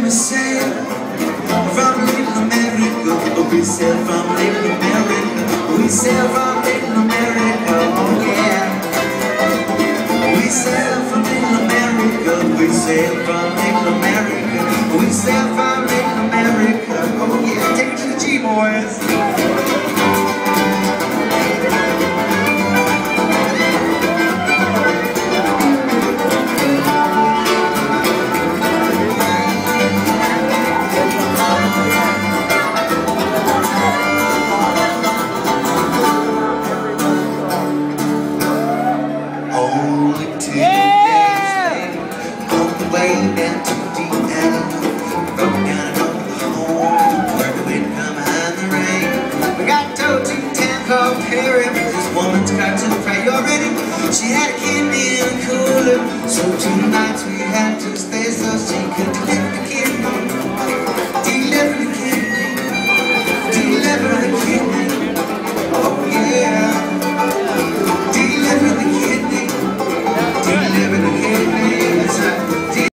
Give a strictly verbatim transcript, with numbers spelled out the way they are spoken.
we sail from little America. We sail from little America. We sail from little America. Oh yeah. We sail from little America. We sail from little America. We sail from little America. Oh yeah. Take it to the G, boys.